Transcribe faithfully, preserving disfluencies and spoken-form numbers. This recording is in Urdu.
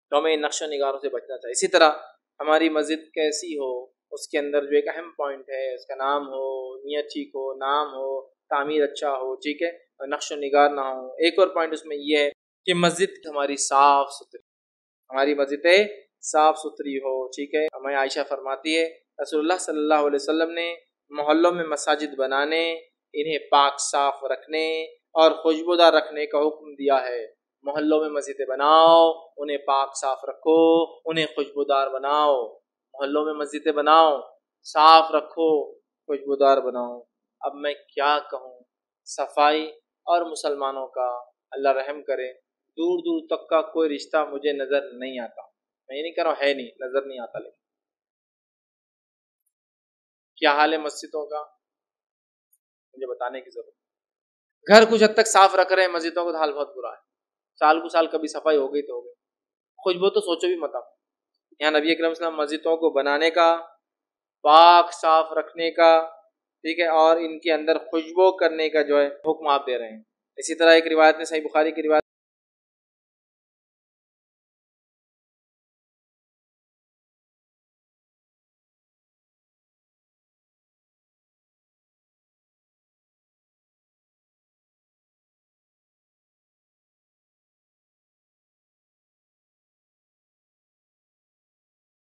تو ہمیں نقش و نگاروں سے بچنا چاہیے۔ اسی طرح ہماری مسجد کیسی ہو، اس کے اندر جو ایک اہم پوائنٹ ہے، اس کا نام ہو، نیت ٹھیک ہو، نام ہو، تعمیر اچھا ہو، ٹھیک ہے، اور نقش و نگار نہ ہو۔ ایک اور پوائنٹ اس میں یہ ہے کہ مسجد ہماری صاف ستھری، ہماری مسجدیں صاف ستھری ہو، ٹھیک ہے۔ ہمیں عائشہ فرماتی ہے رسول اللہ صلی اللہ علیہ وسلم نے محلوں میں مساجد بنانے، انہیں پاک صاف رکھنے اور خوشبودار رکھنے کا حکم دیا ہے۔ محلوں میں مسجدیں بناؤ، انہیں پاک صاف رکھو، انہیں خوشبودار بناؤ۔ محلوں میں مسجدیں بناؤ، صاف رکھو، خوشبودار بناؤ۔ اب میں کیا کہوں، صفائی اور مسلمانوں کا اللہ رحم کرے دور دور تک کا کوئی رشتہ مجھے نظر نہیں آتا۔ میں یہ نہیں کہہ رہا ہوں ہے نہیں، نظر نہیں آتا، لیکن کیا حال ہے مسجدوں کا مجھے بتانے کی ضرورت ہے۔ گھر کچھ حد تک صاف رکھ رہے ہیں، مسجدوں کا حال بہت برا ہے۔ سال کو سال کبھی صفائی ہو گئی تو ہو گئی، خوشبو تو سوچو بھی مت آپ۔ یہاں نبی اکرم صلی اللہ علیہ وسلم مسجدوں کو بنانے کا، پاک صاف رکھنے کا، ٹھیک ہے، اور ان کے اندر خوشبو کرنے کا جو ہے حکم آپ دے رہے ہیں۔ اسی طرح ایک روایت میں، صحیح بخاری کی روایت